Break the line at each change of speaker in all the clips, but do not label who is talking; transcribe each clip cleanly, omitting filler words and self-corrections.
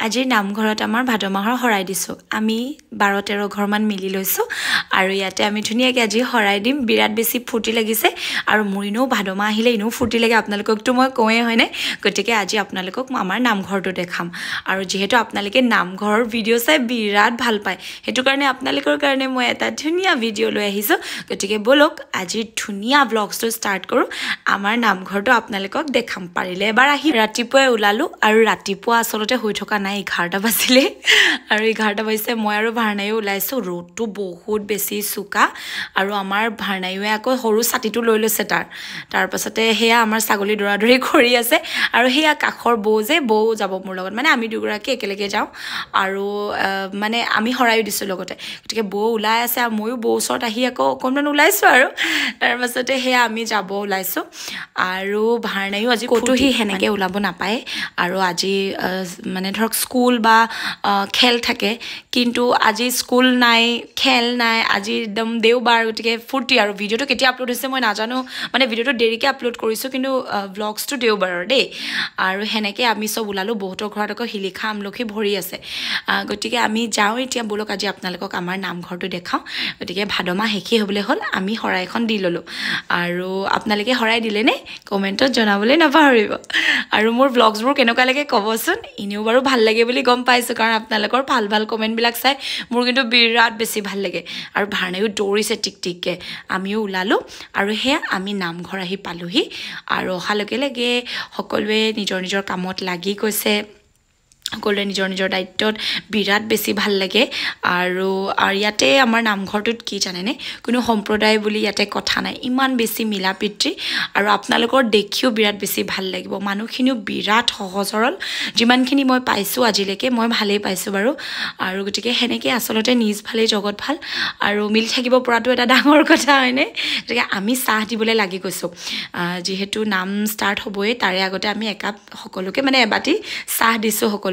আজি নামঘৰত আমাৰ ভাদ মাহৰ হৰাই দিছো আমি 12-13 ঘৰ মান মিলি লৈছো আৰু ইয়াতে আমি ধুনিয়াকে আজি হৰাই দিম বিৰাট বেছি ফুটি লাগিছে আৰু মুৰিনো ভাদ মাহ আহিলে ইনো ফুটি লাগে আপোনালোককটো মই কয়ে হয় নাই গতিকে আজি আপোনালোকক আমাৰ নামঘৰটো দেখাম আৰু যেহেতু আপোনালোকে নামঘৰৰ ভিডিও চাই বিৰাট ভাল পায় হেতু কাৰণে আপোনালোকৰ কাৰণে মই এটা ধুনিয়া ভিডিও লৈ আহিছো গতিকে বলক আজি ধুনিয়া ব্লগটো ষ্টাৰ্ট কৰো আমাৰ নামঘৰটো আপোনালোকক দেখাম পাৰিলে এবাৰ আহি ৰাতিপুৱাই ওলালো আৰু ৰাতিপুৱা আসলতে হৈ থকা নাই 11টা বাজিলে আৰু 11টা বাজিছে মই আৰু ভাৰনাইও ওলাইছো ৰ'দটো বহুত বেছি সুকা আৰু আমাৰ ভাৰনাইৱে আকৌ সৰু ছাতিটো লৈ লৈছে তাৰ পাছতে হেয়া আমাৰ ছাগলী দৰাদৰি কৰি আছে আৰু হেয়া কাখৰ বৌ যাব মোৰ লগত মানে আমি দুগৰাকী একেলগে যাও আৰু মানে আমি হৰাইও দিছো লগতে গতিকে বৌ ওলাই আছে আৰু ময়ো বৌ ওচৰত আহি আকৌ অকণমান ওলাইছো আৰু তাৰ পাছতে হেয়া আমি যাব ওলাইছো আৰু ভাৰনাইও আজি কতো হি হেনেকে ওলাব নাপায় আৰু আজি মানে ধৰক স্কুল বা খেল থাকে কিন্তু আজি স্কুল নাই খেল নাই আজি একদম দেওবাৰ গতিকে ফুৰ্তি আৰু ভিডিওটো কেতিয়া আপলোড হৈছে মই নাজানো মানে ভিডিওটো দেৰিকে আপলোড কৰিছো কিন্তু ব্লগছটো দেওবাৰৰ দেই আৰু হেনেকে আমি সব ওলালো বহুতৰ ঘৰত আকৌ হিলিখা আমলখি ভৰি আছে গতিকে আমি যাও এতিয়া বলক আজি আপোনালোকক আমাৰ নামঘৰটো দেখাও গতিকে ভাদমাহ হেখি হ'বলে হ'ল আমি হৰাইখন দি ললো আৰু আপোনালোকে হৰাই দিলে নে কমেন্টত জনাবলৈ নাপাহৰিব আৰু মোৰ ব্লগছবোৰ কেনেকুৱা লাগে ক'বচোন ইনেও বাৰু ভাল লাগে বুলি গম পাইছো কাৰণ আপোনালোকৰ ভাল কমেন্ট বিলাক চাই মোৰ কিন্তু বিৰাট বেছি ভাল লাগে আৰু ভাৰনাইও দৌৰিছে টিকটিককে আমিও ওলালো আৰু হেয়া আমি নামঘৰ আহি পালোহি আৰু অহালৈকে লাগে সকলোৱে নিজৰ কামত লাগি গৈছে সকলোৱে নিজৰ দায়িত্বত বিৰাট বেছি ভাল লাগে আৰু ইয়াতে আমাৰ নামঘৰটোত কি জানেনে কোনো সম্প্ৰদায় বুলি ইয়াতে কথা নাই ইমান বেছি মিলা পিতৃ আৰু আপোনালোকৰ দেখিও বিৰাট বেছি ভাল লাগিব মানুহখিনিও বিৰাট সহজ সৰল যিমানখিনি মই পাইছো আজিলৈকে মই ভালেই পাইছো বাৰু আৰু গতিকে হেনেকে আসলতে নিজ ভালেই জগত ভাল আৰু মিলি থাকিব পৰাটো এটা ডাঙৰ কথা হয়নে গতিকে আমি চাহ দিবলৈ লাগি গৈছো যেহেতু নাম ষ্টাৰ্ট হ'বই তাৰে আগতে আমি একাপ সকলোকে মানে এবাটি চাহ দিছো সকলোকে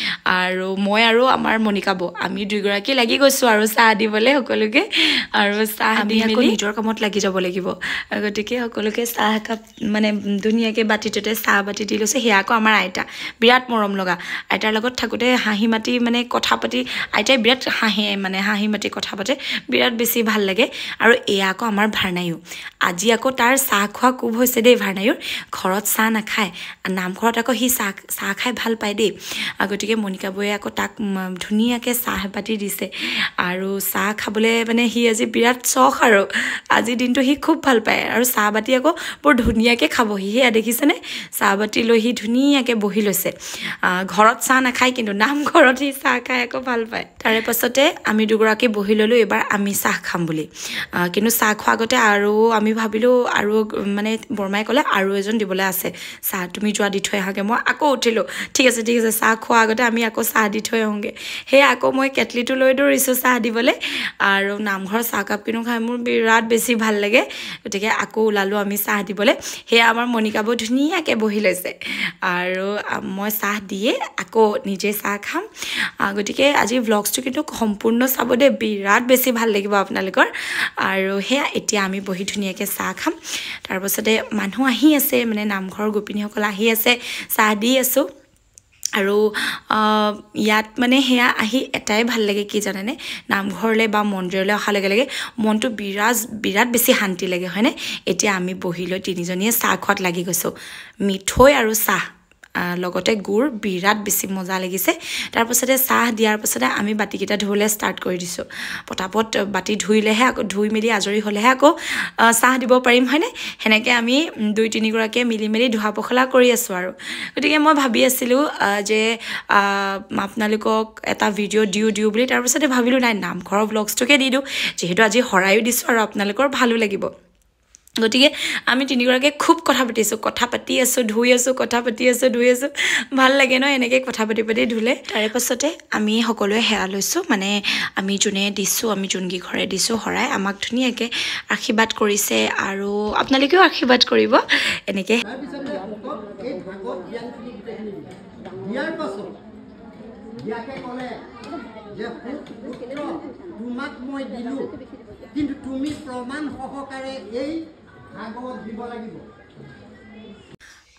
আৰু মই আৰু আমাৰ মনিকা বৌ আমি দুইগৰাকী লাগি গৈছো আৰু চাহ দিবলৈ সকলোকে আৰু চাহ দি মেলি নিজৰ কামত লাগি যাব লাগিব গতিকে সকলোকে চাহ একাপ মানে ধুনিয়াকে বাটিতে চাহ বাটি দি লৈছে হেয়া আকৌ আমাৰ আইতা বিৰাট মৰম লগা আইতাৰ লগত থাকোতে হাঁহি মাতি মানে কথা পাতি আইতাই বিৰাট হাঁহি মাতি কথা পাতে বিৰাট বেছি ভাল লাগে আৰু এয়া আকৌ আমাৰ ভাৰনাইও আজি আকৌ তাৰ চাহ খোৱা কুব হৈছে দেই ভাৰনাইৰ ঘৰত চাহ নাখায় নামঘৰত আকৌ হি চাহ খাই ভাল পায় দেই গতিকে মনিকা বৌয়ে আকৌ তাক ধুনিয়াকে চাহ পাতি দিছে আৰু চাহ খাবলৈ মানে হি আজি বিৰাট চখ আৰু আজি দিনটো হি খুব ভাল পায় আৰু চাহ বাটি আকৌ বৰ ধুনিয়াকে খাবহি হেয়া দেখিছেনে চাহ বাটি লৈ হি ধুনিয়াকে বহি লৈছে ঘৰত চাহ নাখায় কিন্তু নামঘৰত হি চাহ খাই আকৌ ভাল পায় তাৰে পাছতে আমি দুগৰাকী বহি ললো এবাৰ আমি চাহ খাম বুলি কিন্তু চাহ খোৱা আগতে আৰু আমি ভাবিলো আৰু মানে বৰমাই ক'লে আৰু এজন দিবলৈ আছে চাহ তুমি যোৱা দি থৈ আহাগে মই আকৌ উঠিলো ঠিক আছে চাহ খোৱা আগতে আমি আকৌ চাহ দি থৈ আহোগে হেয়া আকৌ মই কেটলিটো লৈ দৌৰিছো চাহ দিবলৈ আৰু নামঘৰ চাহ কাপ কিনো খাই মোৰ বিৰাট বেছি ভাল লাগে গতিকে আকৌ ওলালো আমি চাহ দিবলৈ হেয়া আমাৰ মনিকা বৌ ধুনিয়াকে বহি লৈছে আৰু মই চাহ দিয়ে আকৌ নিজে চাহ খাম গতিকে আজি ব্লগছটো কিন্তু সম্পূৰ্ণ চাব দে বিৰাট বেছি ভাল লাগিব আপোনালোকৰ আৰু হেয়া এতিয়া আমি বহি ধুনিয়াকে চাহ খাম তাৰ পাছতে মানুহ আহি আছে মানে নামঘৰৰ গোপিনীসকল আহি আছে চাহ দি আছো আৰু ইয়াত মানে হেয়া আহি এটাই ভাল লাগে কি জানেনে নামঘৰলে বা মন্দিৰলৈ অহা লাগে মনটো বিৰাট বেছি শান্তি লাগে হয়নে এতিয়া আমি বহি লৈ তিনিজনীয়ে চাহ খোৱাত লাগি গৈছো মিঠৈ আৰু চাহ লগতে গুৰ বিৰাট বেছি মজা লাগিছে তাৰ পাছতে চাহ দিয়াৰ পাছতে আমি বাটিকেইটা ধুবলৈ ষ্টাৰ্ট কৰি দিছো পটাপট বাটি ধুইলেহে আকৌ ধুই মেলি আজৰি হ'লেহে আকৌ চাহ দিব পাৰিম হয়নে হেনেকে আমি 2-3 গৰাকীয়ে মিলি মেলি ধোৱা পখলা কৰি আছো আৰু গতিকে মই ভাবি আছিলো যে আপোনালোকক এটা ভিডিও দিও বুলি তাৰ পাছতে ভাবিলো নাই নামঘৰৰ ব্লগছটোকে দি দিও যেহেতু আজি হৰাইও দিছো আৰু আপোনালোকৰ ভালো লাগিব গতিকে আমি তিনিগৰাকীয়ে খুব কথা পাতি আছো ধুই আছো কথা পাতি আছো ধুই আছো ভাল লাগে ন এনেকে কথা পাতি ধুলে তাৰে পাছতে আমি সকলোৱে হেৰা লৈছো মানে আমি যোনে দিছো আমি যোনগী ঘৰে দিছো হৰাই আমাক ধুনিয়াকে আশীৰ্বাদ কৰিছে আৰু আপোনালোকেও আশীৰ্বাদ কৰিব এনেকে
ইয়াৰ পাছত ইয়াকে ক'লে যে পুত্ৰ তোমাক মই দিলো কিন্তু তুমি প্ৰমাণ সহকাৰে এই ভাগৱত দিব লাগিব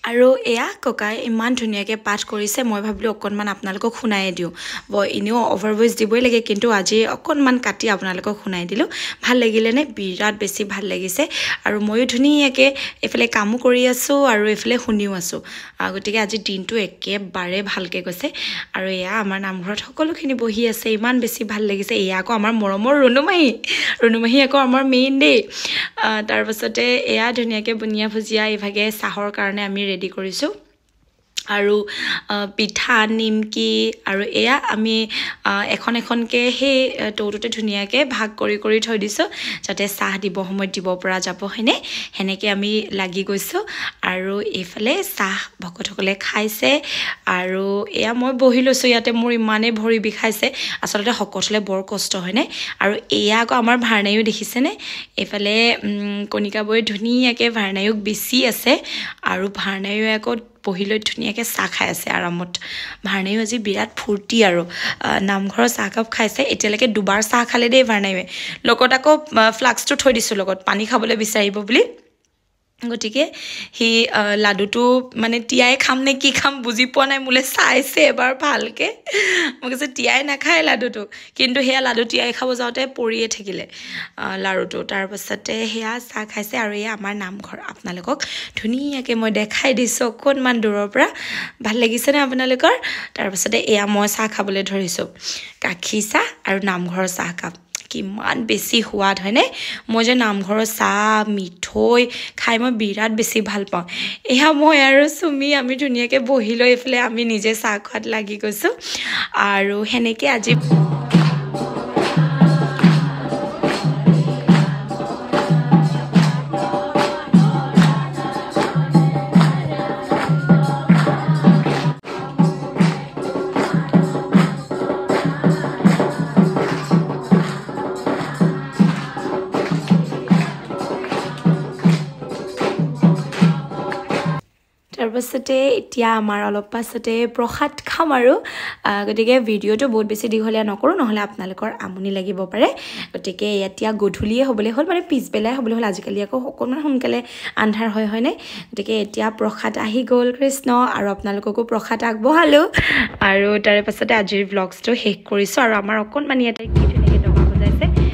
আৰু এয়া ককাই ইমান ধুনীয়াকৈ পাঠ কৰিছে মই ভাবিলোঁ অকণমান আপোনালোকক শুনাই দিওঁ এনেও অভাৰ ভইচ দিবই লাগে কিন্তু আজি অকণমান কাটি আপোনালোকক শুনাই দিলোঁ ভাল লাগিলেনে বিৰাট বেছি ভাল লাগিছে আৰু ময়ো ধুনীয়াকৈ এইফালে কামো কৰি আছোঁ আৰু এইফালে শুনিও আছোঁ গতিকে আজি দিনটো একেবাৰে ভালকৈ গৈছে আৰু এয়া আমাৰ নামঘৰত সকলোখিনি বহি আছে ইমান বেছি ভাল লাগিছে এয়া আকৌ আমাৰ মৰমৰ ৰুণুমাহী আকৌ আমাৰ মেইন দেই তাৰপাছতে এয়া ধুনীয়াকৈ বুনিয়া ভুজিয়া এইভাগে চাহৰ কাৰণে আমি ৰেডি কৰিছোঁ আৰু পিঠা নিমকি আৰু এয়া আমি এখনকৈ সেই টৌটোতে ধুনীয়াকৈ ভাগ কৰি থৈ দিছোঁ যাতে চাহ দিব সময়ত দিব পৰা যাব হয়নে সেনেকৈ আমি লাগি গৈছোঁ আৰু এইফালে চাহ ভকতসকলে খাইছে আৰু এয়া মই বহি লৈছোঁ ইয়াতে মোৰ ইমানেই ভৰি বিষাইছে আচলতে শকত হ'লে বৰ কষ্ট হয়নে আৰু এয়া আকৌ আমাৰ ভাৰনায়ো দেখিছেনে এইফালে কণিকা বৈ ধুনীয়াকৈ ভাৰনায়ক বেছি আছে আৰু ভাৰনায়ো আকৌ বহি লৈ ধুনীয়াকৈ চাহ খাই আছে আৰামত ভাৰনায়ো আজি বিৰাট ফূৰ্তি আৰু নামঘৰৰ চাহকাপ খাইছে এতিয়ালৈকে দুবাৰ চাহ খালে দেই ভাৰনায়ো লগত আকৌ ফ্লাক্সটো থৈ দিছোঁ লগত পানী খাবলৈ বিচাৰিব বুলি গতিকে সি লাডুটো মানে তিয়াই খাম নে কি খাম বুজি পোৱা নাই মোলৈ চাইছে এবাৰ ভালকৈ মই কৈছোঁ তিয়াই নাখায় লাডুটো কিন্তু সেয়া লাডু তিয়াই খাব যাওঁতে পৰিয়ে থাকিলে লাড়ুটো তাৰপাছতে সেয়া চাহ খাইছে আৰু এয়া আমাৰ নামঘৰ আপোনালোকক ধুনীয়াকৈ মই দেখাই দিছোঁ অকণমান দূৰৰ পৰা ভাল লাগিছেনে আপোনালোকৰ তাৰপাছতে এয়া মই চাহ খাবলৈ ধৰিছোঁ গাখীৰ চাহ আৰু নামঘৰৰ চাহকাপ কিমান বেছি সোৱাদ হয়নে মই যে নামঘৰৰ চাহ মিঠৈ খাই মই বিৰাট বেছি ভাল পাওঁ এয়া মই আৰু চুমি আমি ধুনীয়াকৈ বহি লৈ এইফালে আমি নিজে চাহ খোৱাত লাগি গৈছোঁ আৰু সেনেকৈ আজি তাৰপাছতে এতিয়া আমাৰ অলপ পাছতে প্ৰসাদ খাম আৰু গতিকে ভিডিঅ'টো বহুত বেছি দীঘলীয়া নকৰোঁ নহ'লে আপোনালোকৰ আমনি লাগিব পাৰে গতিকে এতিয়া গধূলিয়ে হ'বলৈ হ'ল মানে পিছবেলাই হ'বলৈ হ'ল আজিকালি আকৌ অকণমান সোনকালে আন্ধাৰ হয়নে গতিকে এতিয়া প্ৰসাদ আহি গ'ল কৃষ্ণ আৰু আপোনালোককো প্ৰসাদ আগবঢ়ালোঁ আৰু তাৰে পাছতে আজিৰ ভ্লগছটো শেষ কৰিছোঁ আৰু আমাৰ অকণমান ইয়াতে কি ধুনীয়াকৈ ডবা বজাইছে